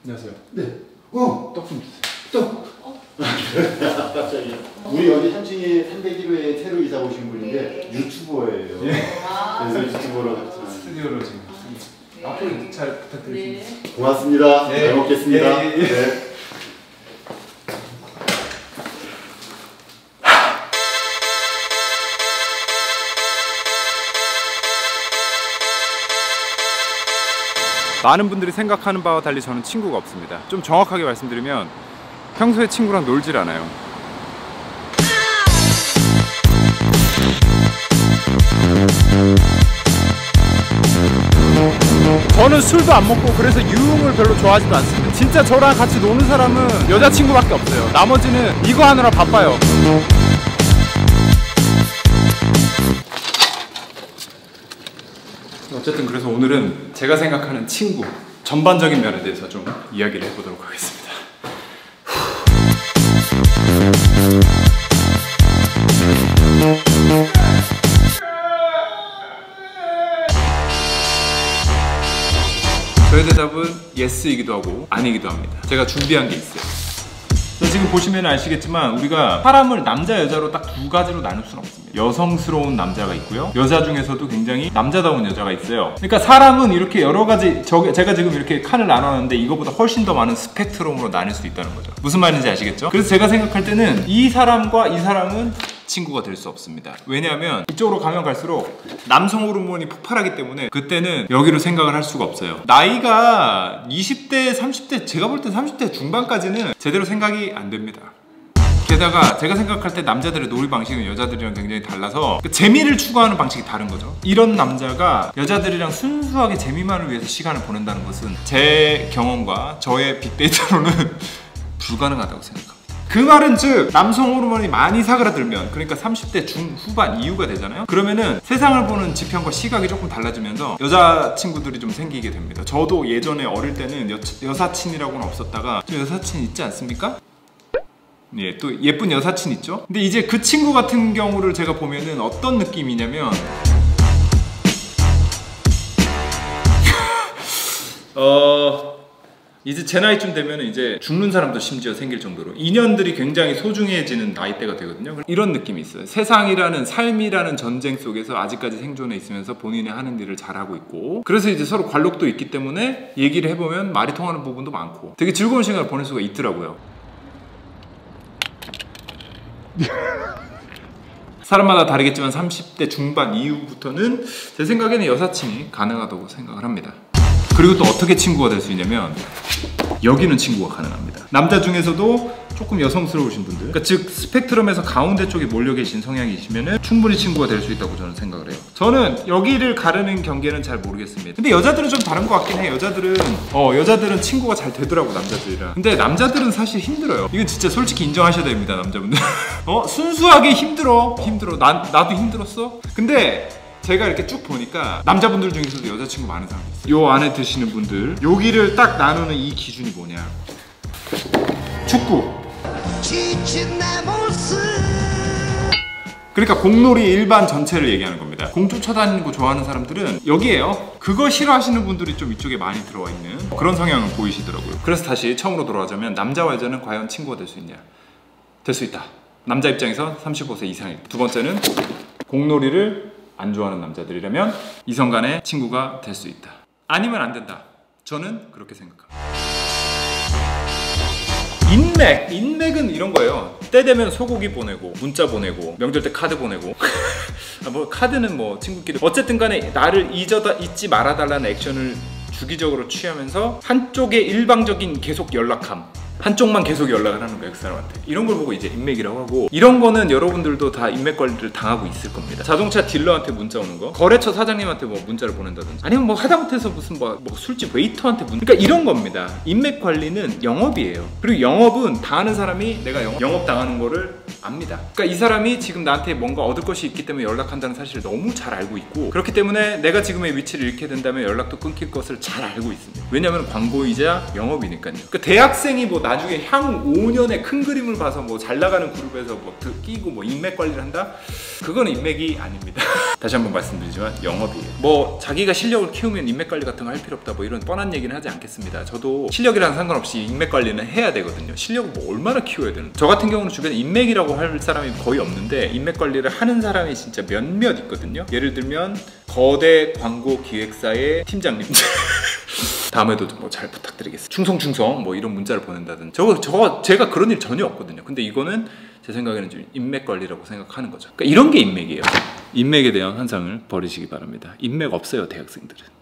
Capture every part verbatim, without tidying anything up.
안녕하세요. 네. 어. 떡 좀 주세요. 떡. 어? 갑자기. 우리 여기 삼층에 삼백일 호에 새로 이사 오신 분인데 네. 유튜버예요. 네. 아 그래서 유튜버로 스튜디오로 지금. 네. 앞으로 잘 부탁드립니다. 네. 고맙습니다. 네. 잘 먹겠습니다. 네. 네. 네. 많은 분들이 생각하는 바와 달리 저는 친구가 없습니다. 좀 정확하게 말씀드리면 평소에 친구랑 놀질 않아요. 저는 술도 안 먹고 그래서 유흥을 별로 좋아하지도 않습니다. 진짜 저랑 같이 노는 사람은 여자친구밖에 없어요. 나머지는 이거 하느라 바빠요. 어쨌든 그래서 오늘은 제가 생각하는 친구 전반적인 면에 대해서 좀 이야기를 해보도록 하겠습니다. 저의 대답은 예스이기도 하고 아니기도 합니다. 제가 준비한 게 있어요. 지금 보시면 아시겠지만 우리가 사람을 남자 여자로 딱 두 가지로 나눌 수는 없습니다. 여성스러운 남자가 있고요, 여자 중에서도 굉장히 남자다운 여자가 있어요. 그러니까 사람은 이렇게 여러 가지, 저, 제가 지금 이렇게 칸을 나눴는데 이거보다 훨씬 더 많은 스펙트럼으로 나뉠 수 있다는 거죠. 무슨 말인지 아시겠죠? 그래서 제가 생각할 때는 이 사람과 이 사람은 친구가 될 수 없습니다. 왜냐하면 이쪽으로 가면 갈수록 남성 호르몬이 폭발하기 때문에 그때는 여기로 생각을 할 수가 없어요. 나이가 이십 대, 삼십 대, 제가 볼 때 삼십 대 중반까지는 제대로 생각이 안 됩니다. 게다가 제가 생각할 때 남자들의 놀이 방식은 여자들이랑 굉장히 달라서 재미를 추구하는 방식이 다른 거죠. 이런 남자가 여자들이랑 순수하게 재미만을 위해서 시간을 보낸다는 것은 제 경험과 저의 빅데이터로는 불가능하다고 생각합니다. 그 말은 즉 남성 호르몬이 많이 사그라들면, 그러니까 삼십 대 중후반 이후가 되잖아요. 그러면은 세상을 보는 지평과 시각이 조금 달라지면서 여자친구들이 좀 생기게 됩니다. 저도 예전에 어릴 때는 여, 여사친이라고는 없었다가 좀 여사친 있지 않습니까? 예, 또 예쁜 여사친 있죠? 근데 이제 그 친구 같은 경우를 제가 보면은 어떤 느낌이냐면 어... 이제 제 나이쯤 되면 이제 죽는 사람도 심지어 생길 정도로 인연들이 굉장히 소중해지는 나이대가 되거든요. 이런 느낌이 있어요. 세상이라는, 삶이라는 전쟁 속에서 아직까지 생존해 있으면서 본인이 하는 일을 잘하고 있고, 그래서 이제 서로 관록도 있기 때문에 얘기를 해보면 말이 통하는 부분도 많고 되게 즐거운 시간을 보낼 수가 있더라고요. 사람마다 다르겠지만 삼십 대 중반 이후부터는 제 생각에는 여사친이 가능하다고 생각을 합니다. 그리고 또 어떻게 친구가 될 수 있냐면 여기는 친구가 가능합니다. 남자 중에서도 조금 여성스러우신 분들, 그러니까 즉 스펙트럼에서 가운데 쪽에 몰려 계신 성향이시면 충분히 친구가 될 수 있다고 저는 생각을 해요. 저는 여기를 가르는 경계는 잘 모르겠습니다. 근데 여자들은 좀 다른 것 같긴 해. 여자들은 어 여자들은 친구가 잘 되더라고, 남자들이랑. 근데 남자들은 사실 힘들어요. 이건 진짜 솔직히 인정하셔야 됩니다, 남자분들. 어 순수하게 힘들어 힘들어 난, 나도 힘들었어. 근데 제가 이렇게 쭉 보니까 남자분들 중에서도 여자친구 많은 사람이 있어요. 요 안에 드시는 분들, 여기를 딱 나누는 이 기준이 뭐냐, 축구. 그러니까 공놀이 일반 전체를 얘기하는 겁니다. 공 쫓아다니는 거 좋아하는 사람들은 여기에요. 그거 싫어하시는 분들이 좀 이쪽에 많이 들어와 있는 그런 성향을 보이시더라고요. 그래서 다시 처음으로 돌아가자면 남자와 여자는 과연 친구가 될 수 있냐? 될 수 있다. 남자 입장에서 삼십오 세 이상일. 두 번째는 공놀이를 안 좋아하는 남자들이라면 이성 간의 친구가 될 수 있다. 아니면 안 된다. 저는 그렇게 생각합니다. 인맥! 인맥은 이런 거예요. 때 되면 소고기 보내고, 문자 보내고, 명절 때 카드 보내고. 아, 뭐 카드는 뭐 친구끼리 어쨌든 간에 나를 잊어다, 잊지 말아달라는 액션을 주기적으로 취하면서 한쪽에 일방적인 계속 연락함, 한쪽만 계속 연락을 하는 거예요, 그 사람한테. 이런 걸 보고 이제 인맥이라고 하고, 이런 거는 여러분들도 다 인맥 관리를 당하고 있을 겁니다. 자동차 딜러한테 문자 오는 거, 거래처 사장님한테 뭐 문자를 보낸다든지, 아니면 뭐 하다못해서 무슨 뭐, 뭐 술집 웨이터한테 문... 그러니까 이런 겁니다. 인맥 관리는 영업이에요. 그리고 영업은 당하는 사람이 내가 영업, 영업 당하는 거를 압니다. 그러니까 이 사람이 지금 나한테 뭔가 얻을 것이 있기 때문에 연락한다는 사실을 너무 잘 알고 있고, 그렇기 때문에 내가 지금의 위치를 잃게 된다면 연락도 끊길 것을 잘 알고 있습니다. 왜냐면 광고이자 영업이니까요. 그러니까 대학생이 뭐 나중에 향후 오 년의 큰 그림을 봐서 뭐 잘 나가는 그룹에서 뭐 끼고 뭐 인맥 관리를 한다? 그거는 인맥이 아닙니다. 다시 한번 말씀드리지만 영업이에요. 뭐 자기가 실력을 키우면 인맥 관리 같은 거 할 필요 없다 뭐 이런 뻔한 얘기는 하지 않겠습니다. 저도 실력이랑 상관없이 인맥 관리는 해야 되거든요. 실력을 뭐 얼마나 키워야 되는. 저 같은 경우는 주변에 인맥이라고 할 사람이 거의 없는데 인맥 관리를 하는 사람이 진짜 몇몇 있거든요. 예를 들면 거대 광고 기획사의 팀장님. 다음에도 뭐 잘 부탁드리겠습니다. 충성 충성 뭐 이런 문자를 보낸다든. 저거 저거 제가 그런 일 전혀 없거든요. 근데 이거는 제 생각에는 좀 인맥 관리라고 생각하는 거죠. 그러니까 이런 게 인맥이에요. 인맥에 대한 환상을 버리시기 바랍니다. 인맥 없어요, 대학생들은.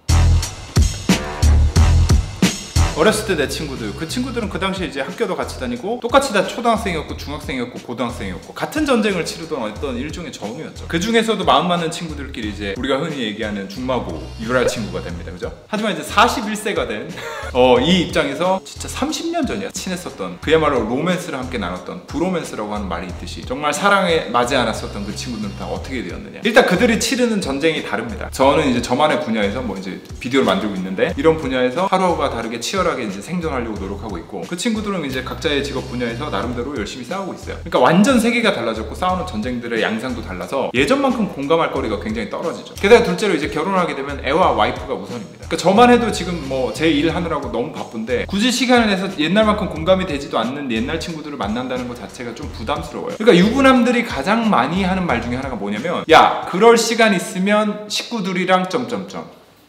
어렸을 때 내 친구들, 그 친구들은 그 당시에 이제 학교도 같이 다니고 똑같이 다 초등학생이었고 중학생이었고 고등학생이었고 같은 전쟁을 치르던 어떤 일종의 전우였죠. 그 중에서도 마음 맞는 친구들끼리 이제 우리가 흔히 얘기하는 중마고 유랄 친구가 됩니다. 그죠? 하지만 이제 사십일 세가 된 어, 이 입장에서 진짜 삼십 년 전이야 친했었던 그야말로 로맨스를 함께 나눴던 브로맨스라고 하는 말이 있듯이 정말 사랑에 맞지 않았었던 그 친구들은 다 어떻게 되었느냐. 일단 그들이 치르는 전쟁이 다릅니다. 저는 이제 저만의 분야에서 뭐 이제 비디오를 만들고 있는데 이런 분야에서 하루하루가 다르게 치열하게 이제 생존하려고 노력하고 있고 그 친구들은 이제 각자의 직업 분야에서 나름대로 열심히 싸우고 있어요. 그러니까 완전 세계가 달라졌고 싸우는 전쟁들의 양상도 달라서 예전만큼 공감할 거리가 굉장히 떨어지죠. 게다가 둘째로 이제 결혼하게 되면 애와 와이프가 우선입니다. 그러니까 저만 해도 지금 뭐 제 일 하느라고 너무 바쁜데 굳이 시간을 내서 옛날만큼 공감이 되지도 않는 옛날 친구들을 만난다는 것 자체가 좀 부담스러워요. 그러니까 유부남들이 가장 많이 하는 말 중에 하나가 뭐냐면 야 그럴 시간 있으면 식구들이랑 점점점.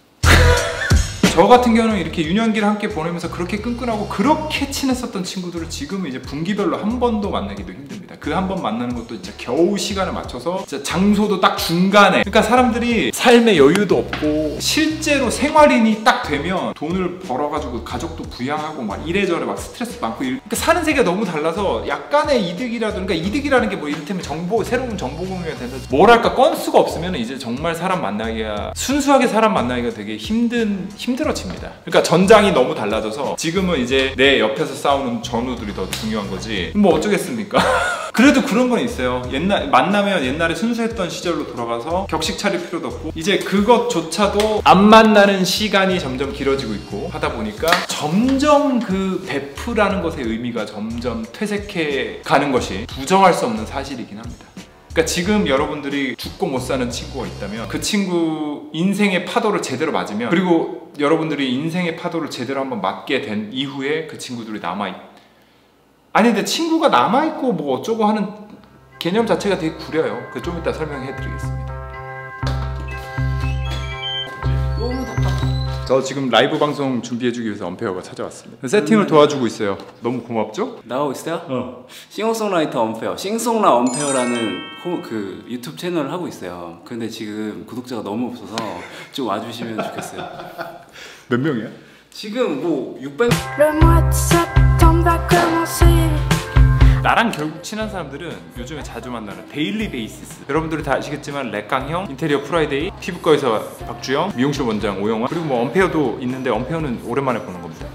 저 같은 경우는 이렇게 유년기를 함께 보내면서 그렇게 끈끈하고 그렇게 친했었던 친구들을 지금은 이제 분기별로 한 번도 만나기도 힘듭니다. 그 한 번 만나는 것도 진짜 겨우 시간을 맞춰서 진짜 장소도 딱 중간에. 그러니까 사람들이 삶의 여유도 없고 실제로 생활인이 딱 되면 돈을 벌어가지고 가족도 부양하고 막 이래저래 막 스트레스 많고 일... 그러니까 사는 세계가 너무 달라서 약간의 이득이라도 그러니까 이득이라는 게 뭐 이를테면 정보 새로운 정보 공유가 된다. 뭐랄까 건수가 없으면 이제 정말 사람 만나기가 순수하게 사람 만나기가 되게 힘든 힘든 힘들어집니다. 그러니까 전장이 너무 달라져서 지금은 이제 내 옆에서 싸우는 전우들이 더 중요한 거지 뭐 어쩌겠습니까? 그래도 그런 건 있어요. 옛날 만나면 옛날에 순수했던 시절로 돌아가서 격식 차릴 필요도 없고 이제 그것조차도 안 만나는 시간이 점점 길어지고 있고 하다 보니까 점점 그 베프라는 것의 의미가 점점 퇴색해 가는 것이 부정할 수 없는 사실이긴 합니다. 그러니까 지금 여러분들이 죽고 못 사는 친구가 있다면 그 친구 인생의 파도를 제대로 맞으면 그리고 여러분들이 인생의 파도를 제대로 한번 맞게 된 이후에 그 친구들이 남아있 아니 근데 친구가 남아있고 뭐 어쩌고 하는 개념 자체가 되게 구려요. 그 좀 이따 설명해 드리겠습니다. 너무 답답해. 저 지금 라이브 방송 준비해주기 위해서 엄페어가 찾아왔습니다. 세팅을 도와주고 있어요. 너무 고맙죠? 나오고 있어요? 어. 싱어송라이터 엄페어, 싱송라 엄페어라는 호, 그 유튜브 채널을 하고 있어요. 근데 지금 구독자가 너무 없어서 좀 와주시면 좋겠어요. 몇 명이야? 지금 뭐 육백. 나랑 결국 친한 사람들은 요즘에 자주 만나는 데일리 베이시스. 여러분들이 다 아시겠지만 렉강형, 인테리어 프라이데이, 피부과에서 박주영, 미용실 원장 오영환, 그리고 뭐 엄페어도 있는데 엄페어는 오랜만에 보는 겁니다.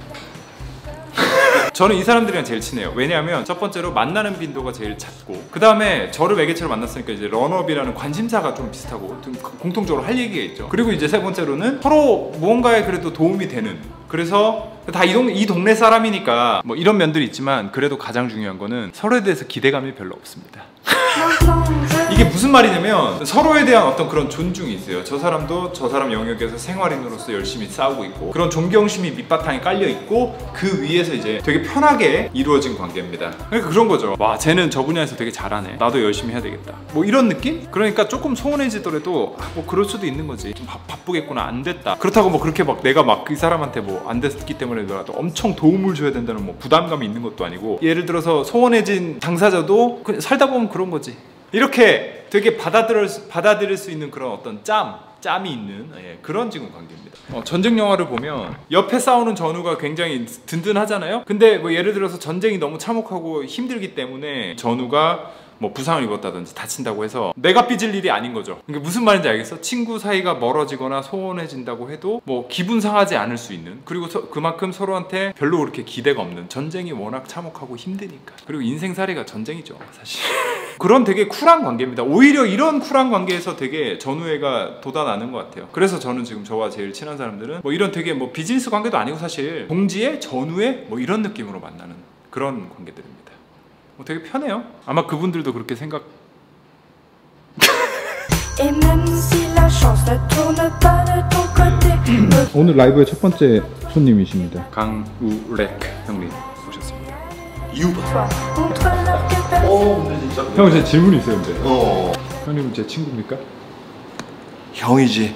저는 이 사람들이랑 제일 친해요. 왜냐하면 첫 번째로 만나는 빈도가 제일 잦고 그 다음에 저를 매개체로 만났으니까 이제 런업이라는 관심사가 좀 비슷하고 좀 공통적으로 할 얘기가 있죠. 그리고 이제 세 번째로는 서로 무언가에 그래도 도움이 되는, 그래서 다 이 동네, 이 동네 사람이니까 뭐 이런 면들이 있지만 그래도 가장 중요한 거는 서로에 대해서 기대감이 별로 없습니다. 이게 무슨 말이냐면 서로에 대한 어떤 그런 존중이 있어요. 저 사람도 저 사람 영역에서 생활인으로서 열심히 싸우고 있고 그런 존경심이 밑바탕에 깔려 있고 그 위에서 이제 되게 편하게 이루어진 관계입니다. 그러니까 그런 거죠. 와 쟤는 저 분야에서 되게 잘하네, 나도 열심히 해야 되겠다, 뭐 이런 느낌? 그러니까 조금 소원해지더라도 아, 뭐 그럴 수도 있는 거지. 좀 바, 바쁘겠구나, 안 됐다. 그렇다고 뭐 그렇게 막 내가 막 그 사람한테 뭐 안 됐기 때문에라도 엄청 도움을 줘야 된다는 뭐 부담감이 있는 것도 아니고, 예를 들어서 소원해진 당사자도 그냥 살다 보면 그런 거지. 이렇게 되게 받아들일, 받아들일 수 있는 그런 어떤 짬, 짬이 있는 예, 그런 지금 관계입니다. 어, 전쟁 영화를 보면 옆에 싸우는 전우가 굉장히 든든하잖아요. 근데 뭐 예를 들어서 전쟁이 너무 참혹하고 힘들기 때문에 전우가 뭐 부상을 입었다든지 다친다고 해서 내가 삐질 일이 아닌 거죠. 그러니까 무슨 말인지 알겠어? 친구 사이가 멀어지거나 소원해진다고 해도 뭐 기분 상하지 않을 수 있는, 그리고 서, 그만큼 서로한테 별로 그렇게 기대가 없는, 전쟁이 워낙 참혹하고 힘드니까. 그리고 인생살이가 전쟁이죠 사실. 그런 되게 쿨한 관계입니다. 오히려 이런 쿨한 관계에서 되게 전우애가 돋아나는 것 같아요. 그래서 저는 지금 저와 제일 친한 사람들은 뭐 이런 되게 뭐 비즈니스 관계도 아니고 사실 동지애, 전우애 뭐 이런 느낌으로 만나는 그런 관계들입니다. 뭐 되게 편해요. 아마 그분들도 그렇게 생각 Et même si la chance ne tourne pas de ton côté, me 오늘 라이브의 첫 번째 손님이십니다. 강우렉 형님 오셨습니다. toi contre leur que 어 근데 진짜 형, 제 질문이 있어요, 근데. 어 형님은 제 친구입니까? 형이지.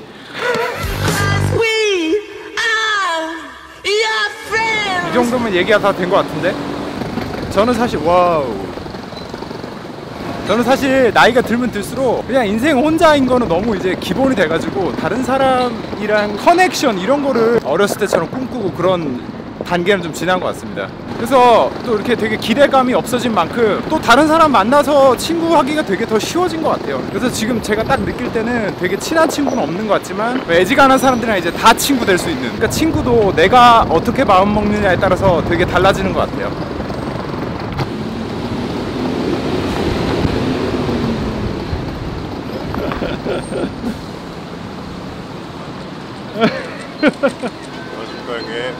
이 정도면 얘기가 다 된 것 같은데? 저는 사실 와우 저는 사실 나이가 들면 들수록 그냥 인생 혼자인 거는 너무 이제 기본이 돼가지고 다른 사람이랑 커넥션 이런 거를 어렸을 때처럼 꿈꾸고 그런 단계는 좀 지난 것 같습니다. 그래서 또 이렇게 되게 기대감이 없어진 만큼 또 다른 사람 만나서 친구하기가 되게 더 쉬워진 것 같아요. 그래서 지금 제가 딱 느낄 때는 되게 친한 친구는 없는 것 같지만 애지간한 사람들이랑 이제 다 친구 될 수 있는, 그러니까 친구도 내가 어떻게 마음 먹느냐에 따라서 되게 달라지는 것 같아요. 맛있게.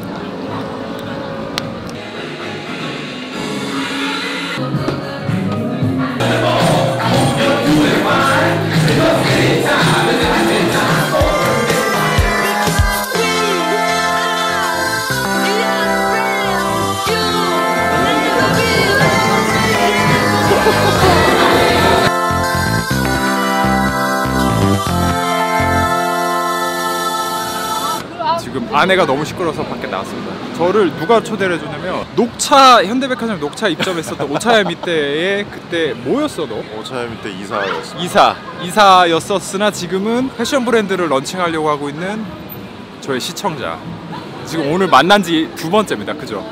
지금 아내가 너무 시끄러워서 밖에 나왔습니다. 저를 누가 초대를 해줬냐면 녹차, 현대백화점 녹차 입점했었던 오차야 밑에에 그때 뭐였어 너? 오차야 밑에 이사였어. 이사 이사였었으나 지금은 패션 브랜드를 런칭하려고 하고 있는 저의 시청자. 지금 오늘 만난 지 두 번째입니다. 그죠?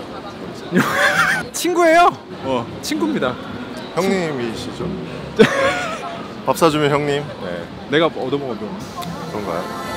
친구예요. 어 친구입니다. 형님이시죠? 밥 사주면 형님. 네. 내가 얻어먹어도 그런가요?